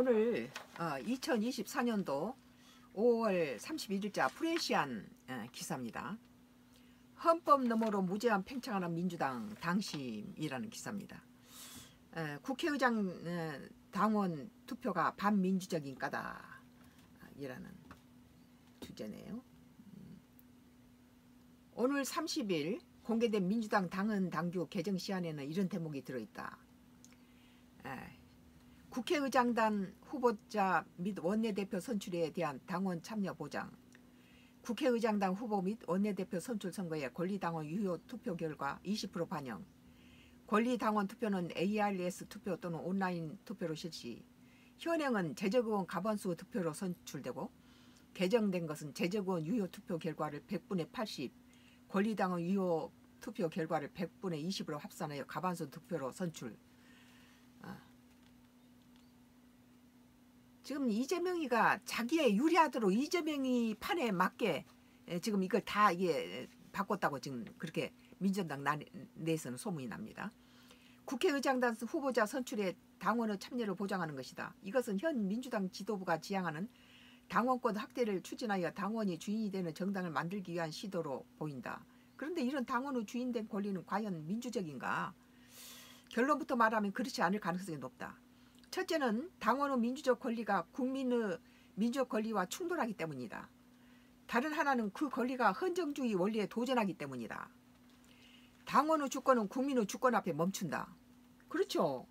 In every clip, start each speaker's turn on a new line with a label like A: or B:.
A: 오늘 2024년도 5월 31일자 프레시안 기사입니다. 헌법 너머로 무제한 팽창하는 민주당 당심이라는 기사입니다. 국회의장 당원 투표가 반민주적인 까다 이라는 주제네요. 오늘 30일 공개된 민주당 당헌 당규 개정 시안에는 이런 대목이 들어있다. 국회의장단 후보자 및 원내대표 선출에 대한 당원 참여 보장, 국회의장당 후보 및 원내대표 선출 선거의 권리당원 유효 투표 결과 20% 반영, 권리당원 투표는 ARS 투표 또는 온라인 투표로 실시, 현행은 재적의원 과반수 투표로 선출되고 개정된 것은 재적의원 유효 투표 결과를 100분의 80, 권리당원 유효 투표 결과를 100분의 20으로 합산하여 과반수 투표로 선출. 지금 이재명이가 자기의 유리하도록 이재명이 판에 맞게 지금 이걸 다 이게 바꿨다고 지금 그렇게 민주당 내에서는 소문이 납니다. 국회의장단 후보자 선출에 당원의 참여를 보장하는 것이다. 이것은 현 민주당 지도부가 지향하는 당원권 확대를 추진하여 당원이 주인이 되는 정당을 만들기 위한 시도로 보인다. 그런데 이런 당원의 주인된 권리는 과연 민주적인가? 결론부터 말하면 그렇지 않을 가능성이 높다. 첫째는 당원의 민주적 권리가 국민의 민주적 권리와 충돌하기 때문이다. 다른 하나는 그 권리가 헌정주의 원리에 도전하기 때문이다. 당원의 주권은 국민의 주권 앞에 멈춘다. 그렇죠.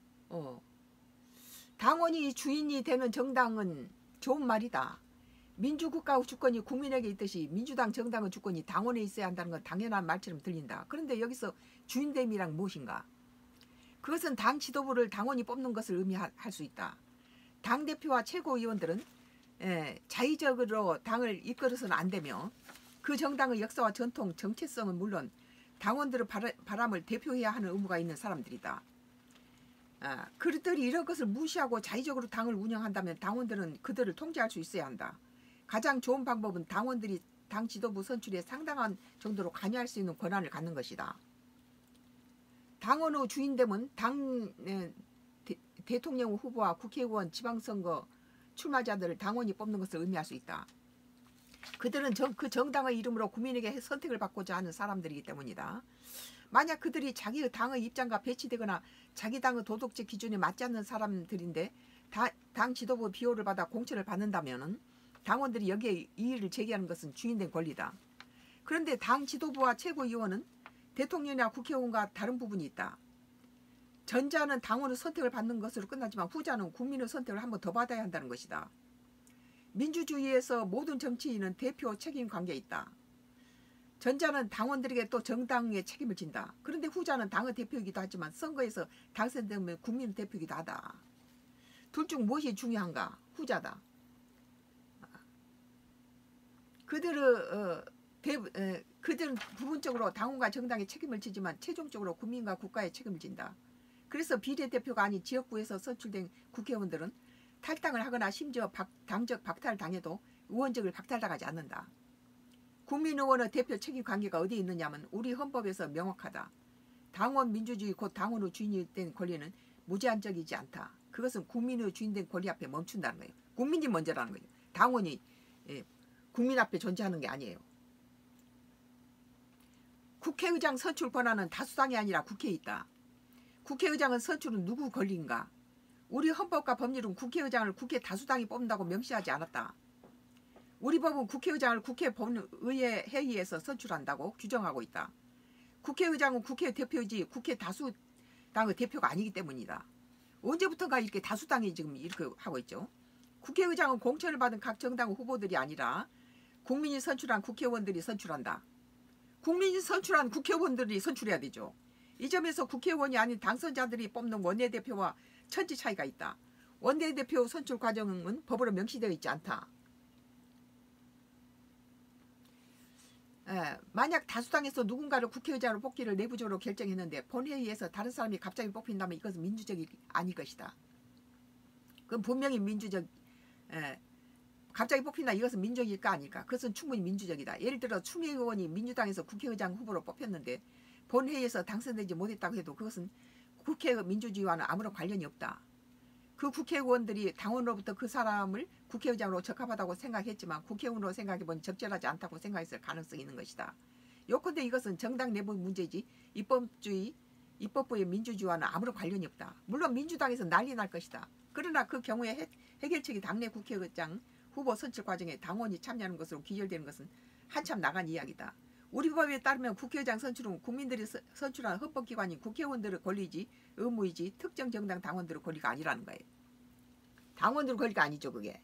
A: 당원이 주인이 되는 정당은 좋은 말이다. 민주국가의 주권이 국민에게 있듯이 민주당 정당의 주권이 당원에 있어야 한다는 건 당연한 말처럼 들린다. 그런데 여기서 주인됨이란 무엇인가? 그것은 당 지도부를 당원이 뽑는 것을 의미할 수 있다. 당대표와 최고위원들은 자의적으로 당을 이끌어서는 안 되며 그 정당의 역사와 전통, 정체성은 물론 당원들의 바람을 대표해야 하는 의무가 있는 사람들이다. 그들이 이런 것을 무시하고 자의적으로 당을 운영한다면 당원들은 그들을 통제할 수 있어야 한다. 가장 좋은 방법은 당원들이 당 지도부 선출에 상당한 정도로 관여할 수 있는 권한을 갖는 것이다. 당원의 주인됨은 대통령 후보와 국회의원 지방선거 출마자들을 당원이 뽑는 것을 의미할 수 있다. 그들은 그 정당의 이름으로 국민에게 선택을 받고자 하는 사람들이기 때문이다. 만약 그들이 자기의 당의 입장과 배치되거나 자기 당의 도덕적 기준에 맞지 않는 사람들인데 당 지도부 비호를 받아 공천을 받는다면 당원들이 여기에 이의를 제기하는 것은 주인된 권리다. 그런데 당 지도부와 최고위원은 대통령이나 국회의원과 다른 부분이 있다. 전자는 당원의 선택을 받는 것으로 끝나지만 후자는 국민의 선택을 한 번 더 받아야 한다는 것이다. 민주주의에서 모든 정치인은 대표 책임 관계에 있다. 전자는 당원들에게 또 정당의 책임을 진다. 그런데 후자는 당의 대표이기도 하지만 선거에서 당선되면 국민의 대표이기도 하다. 둘 중 무엇이 중요한가? 후자다. 그들은 부분적으로 당원과 정당의 책임을 지지만 최종적으로 국민과 국가의 책임을 진다. 그래서 비례대표가 아닌 지역구에서 선출된 국회의원들은 탈당을 하거나 심지어 당적 박탈을 당해도 의원직을 박탈당하지 않는다. 국민의원의 대표 책임 관계가 어디에 있느냐면 우리 헌법에서 명확하다. 당원 민주주의 곧 당원의 주인이 된 권리는 무제한적이지 않다. 그것은 국민의 주인된 권리 앞에 멈춘다는 거예요. 국민이 먼저라는 거예요. 당원이 국민 앞에 존재하는 게 아니에요. 국회의장 선출 권한은 다수당이 아니라 국회에 있다. 국회의장은 선출은 누구 권리인가? 우리 헌법과 법률은 국회의장을 국회 다수당이 뽑는다고 명시하지 않았다. 우리 법은 국회의장을 국회 본의회 회의에서 선출한다고 규정하고 있다. 국회의장은 국회 대표이지 국회 다수당의 대표가 아니기 때문이다. 언제부턴가 이렇게 다수당이 지금 이렇게 하고 있죠. 국회의장은 공천을 받은 각 정당 후보들이 아니라 국민이 선출한 국회의원들이 선출한다. 국민이 선출한 국회의원들이 선출해야 되죠. 이 점에서 국회의원이 아닌 당선자들이 뽑는 원내대표와 천지 차이가 있다. 원내대표 선출 과정은 법으로 명시되어 있지 않다. 만약 다수당에서 누군가를 국회의장으로 뽑기를 내부적으로 결정했는데 본회의에서 다른 사람이 갑자기 뽑힌다면 이것은 민주적이 아닐 것이다. 그건 분명히 갑자기 뽑힌다. 이것은 민주적일까 아닐까? 그것은 충분히 민주적이다. 예를 들어 추미애 의원이 민주당에서 국회의장 후보로 뽑혔는데 본회의에서 당선되지 못했다고 해도 그것은 국회 민주주의와는 아무런 관련이 없다. 그 국회의원들이 당원으로부터 그 사람을 국회의장으로 적합하다고 생각했지만 국회의원으로 생각해보니 적절하지 않다고 생각했을 가능성이 있는 것이다. 요컨대 이것은 정당 내부 문제지 입법부의 민주주의와는 아무런 관련이 없다. 물론 민주당에서 난리 날 것이다. 그러나 그 경우에 해결책이 당내 국회의장 후보 선출 과정에 당원이 참여하는 것으로 기결되는 것은 한참 나간 이야기다. 우리 법에 따르면 국회의장 선출은 국민들이 선출한 헌법기관인 국회의원들의 권리이지 의무이지 특정 정당 당원들의 권리가 아니라는 거예요. 당원들의 권리가 아니죠 그게.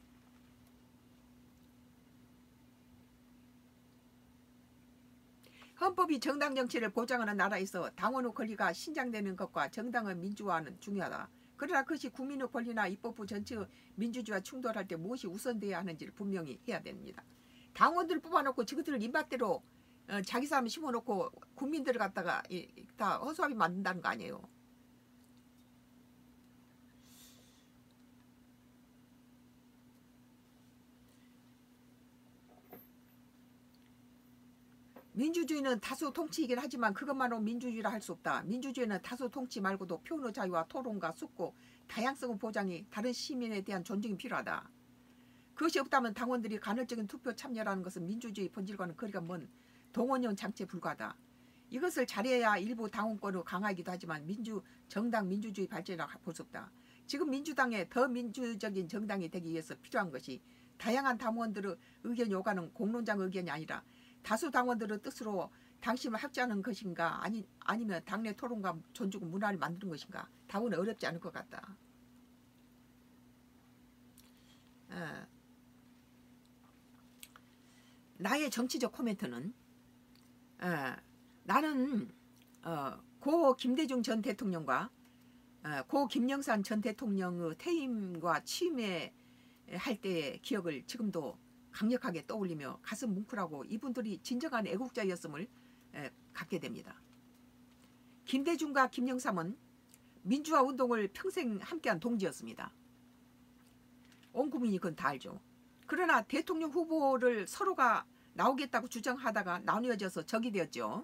A: 헌법이 정당 정치를 보장하는 나라에서 당원의 권리가 신장되는 것과 정당의 민주화는 중요하다. 그러나 그것이 국민의 권리나 입법부 전체의 민주주의와 충돌할 때 무엇이 우선돼야 하는지를 분명히 해야 됩니다. 당원들을 뽑아놓고 저것들을 입맛대로 자기 사람 심어놓고 국민들을 갖다가 다 허수아비 만든다는 거 아니에요. 민주주의는 다수 통치이긴 하지만 그것만으로 민주주의라 할 수 없다. 민주주의는 다수 통치 말고도 표현의 자유와 토론과 숙고, 다양성의 보장이 다른 시민에 대한 존중이 필요하다. 그것이 없다면 당원들이 간헐적인 투표 참여라는 것은 민주주의 본질과는 거리가 먼 동원형 장치에 불과하다. 이것을 잘해야 일부 당원권을 강화하기도 하지만 정당 민주주의 발전이라고 볼 수 없다. 지금 민주당의 더 민주적인 정당이 되기 위해서 필요한 것이 다양한 당원들의 의견이 오가는 공론장 의견이 아니라 다수 당원들의 뜻으로 당심을 합치하는 것인가 아니면 당내 토론과 존중 문화를 만드는 것인가. 답은 어렵지 않을 것 같다. 나의 정치적 코멘트는 나는 고 김대중 전 대통령과 고 김영삼 전 대통령의 퇴임과 취임에 할 때의 기억을 지금도 강력하게 떠올리며 가슴 뭉클하고 이분들이 진정한 애국자였음을 갖게 됩니다. 김대중과 김영삼은 민주화 운동을 평생 함께한 동지였습니다. 온 국민이 그건 다 알죠. 그러나 대통령 후보를 서로가 나오겠다고 주장하다가 나뉘어져서 적이 되었죠.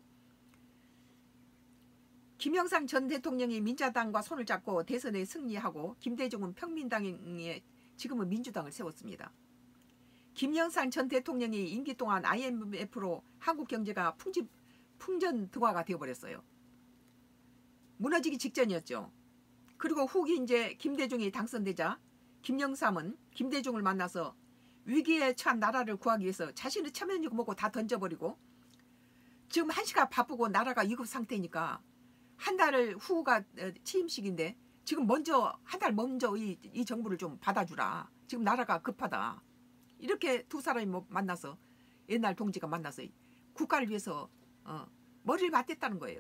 A: 김영삼 전 대통령이 민자당과 손을 잡고 대선에 승리하고 김대중은 평민당에 지금은 민주당을 세웠습니다. 김영삼 전 대통령이 임기 동안 IMF로 한국 경제가 풍전등화가 되어버렸어요. 무너지기 직전이었죠. 그리고 후기 이제 김대중이 당선되자 김영삼은 김대중을 만나서 위기에 처한 나라를 구하기 위해서 자신의 체면이고 뭐고 다 던져버리고 지금 한시가 바쁘고 나라가 위급 상태니까 한 달 후가 취임식인데 지금 먼저 한 달 먼저 이 정부를 좀 받아주라. 지금 나라가 급하다. 이렇게 두 사람이 만나서 옛날 동지가 만나서 국가를 위해서 머리를 맞댔다는 거예요.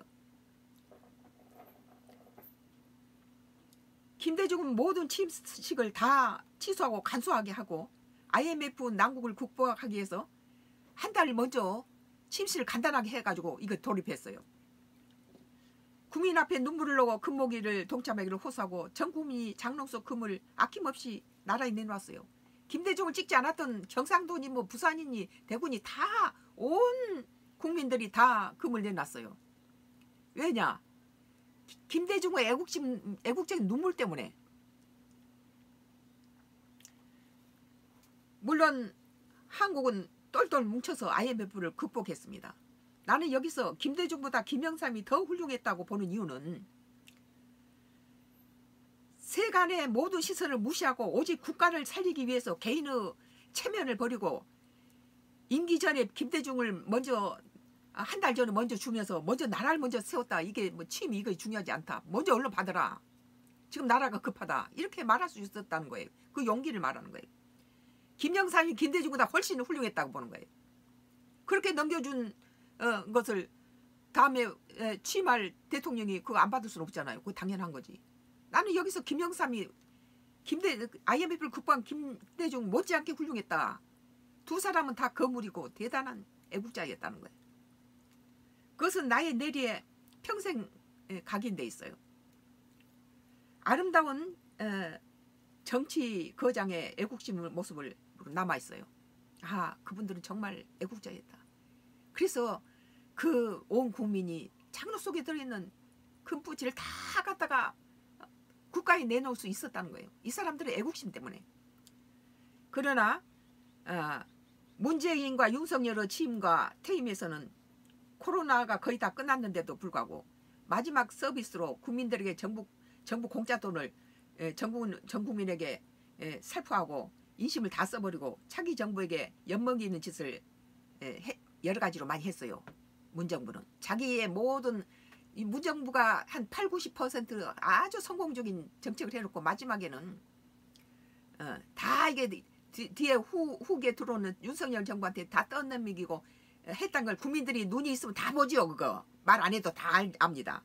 A: 김대중은 모든 취임식을 다 취소하고 간소하게 하고 IMF 난국을 극복하기 위해서 한 달 먼저 취임식을 간단하게 해가지고 이거 돌입했어요. 국민 앞에 눈물을 넣고 금모기를 동참하기를 호소하고 전 국민이 장롱 속 금을 아낌없이 나라에 내놓았어요. 김대중을 찍지 않았던 경상도니 뭐 부산이니 대구니 다 온 국민들이 다 금을 내놨어요. 왜냐? 김대중의 애국적인 눈물 때문에. 물론 한국은 똘똘 뭉쳐서 IMF를 극복했습니다. 나는 여기서 김대중보다 김영삼이 더 훌륭했다고 보는 이유는 세간의 모든 시선을 무시하고 오직 국가를 살리기 위해서 개인의 체면을 버리고 임기 전에 김대중을 먼저 한 달 전에 먼저 주면서 먼저 나라를 먼저 세웠다. 이게 뭐 취임 이거 중요하지 않다. 먼저 얼른 받아라. 지금 나라가 급하다. 이렇게 말할 수 있었다는 거예요. 그 용기를 말하는 거예요. 김영삼이 김대중보다 훨씬 훌륭했다고 보는 거예요. 그렇게 넘겨준 것을 다음에 취임할 대통령이 그거 안 받을 수는 없잖아요. 그거 당연한 거지. 나는 여기서 김영삼이 IMF를 극복한 김대중 못지않게 훌륭했다. 두 사람은 다 거물이고 대단한 애국자였다는 거예요. 그것은 나의 내리에 평생 각인돼 있어요. 아름다운 정치 거장의 애국심 모습을 남아있어요. 아, 그분들은 정말 애국자였다. 그래서 그 온 국민이 장로 속에 들어있는 금부지를 다 갖다가 국가에 내놓을 수 있었다는 거예요. 이 사람들의 애국심 때문에. 그러나 문재인과 윤석열의 취임과 퇴임에서는 코로나가 거의 다 끝났는데도 불구하고 마지막 서비스로 국민들에게 정부 공짜 돈을 전 국민에게 살포하고 인심을 다 써버리고 차기 정부에게 엿먹이는 짓을 여러 가지로 많이 했어요. 문정부는 자기의 모든 이 문정부가 한 8, 90% 아주 성공적인 정책을 해놓고 마지막에는 다 이게 뒤에 후계 들어오는 윤석열 정부한테 다 떠넘기고 했던 걸 국민들이 눈이 있으면 다 보지요. 그거 말 안 해도 다 압니다.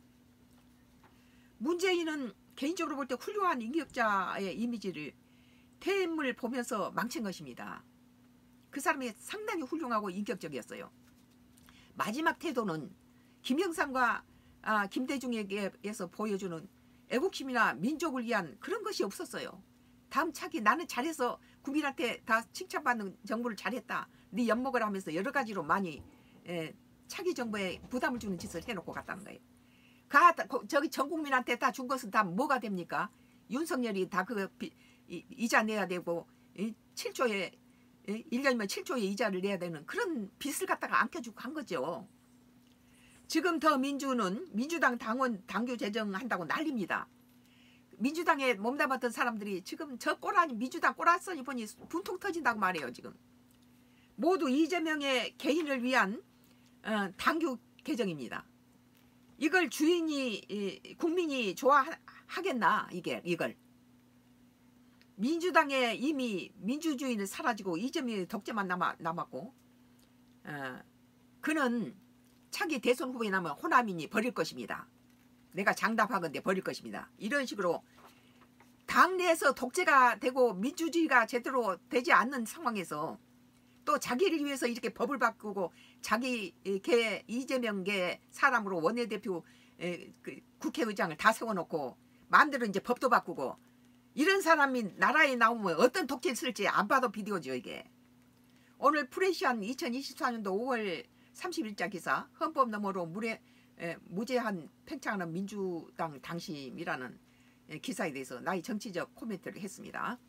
A: 문재인은 개인적으로 볼 때 훌륭한 인격자의 이미지를 퇴임을 보면서 망친 것입니다. 그 사람이 상당히 훌륭하고 인격적이었어요. 마지막 태도는 김영삼과 김대중에게서 보여주는 애국심이나 민족을 위한 그런 것이 없었어요. 다음 차기 나는 잘해서 국민한테 다 칭찬받는 정부를 잘했다. 네 엿먹으라 하면서 여러 가지로 많이 차기 정부에 부담을 주는 짓을 해놓고 갔다는 거예요. 저기 전 국민한테 다 준 것은 다 뭐가 됩니까? 윤석열이 다 그 이자 내야 되고 7조에 1년이면 7조의 이자를 내야 되는 그런 빚을 갖다가 안겨주고 한 거죠. 지금 더민주는 민주당 당원 당규 제정한다고 난립니다. 민주당에 몸담았던 사람들이 지금 저 꼬라니 민주당 꼬라서니 보니 분통 터진다고 말해요. 지금 모두 이재명의 개인을 위한 당규 개정입니다. 이걸 국민이 좋아하겠나 이걸. 민주당에 이미 민주주의는 사라지고 이재명의 독재만 남았고 그는 차기 대선 후보에 나면 호남인이 버릴 것입니다. 내가 장담하건대 버릴 것입니다. 이런 식으로 당내에서 독재가 되고 민주주의가 제대로 되지 않는 상황에서 또 자기를 위해서 이렇게 법을 바꾸고 자기 이재명계 사람으로 원내대표 국회의장을 다 세워놓고 마음대로 이제 법도 바꾸고 이런 사람이 나라에 나오면 어떤 독재를 쓸지 안 봐도 비디오죠 이게. 오늘 프레시안 2024년도 5월 30일자 기사 헌법 너머로 무제한 팽창하는 민주당 당심이라는 기사에 대해서 나의 정치적 코멘트를 했습니다.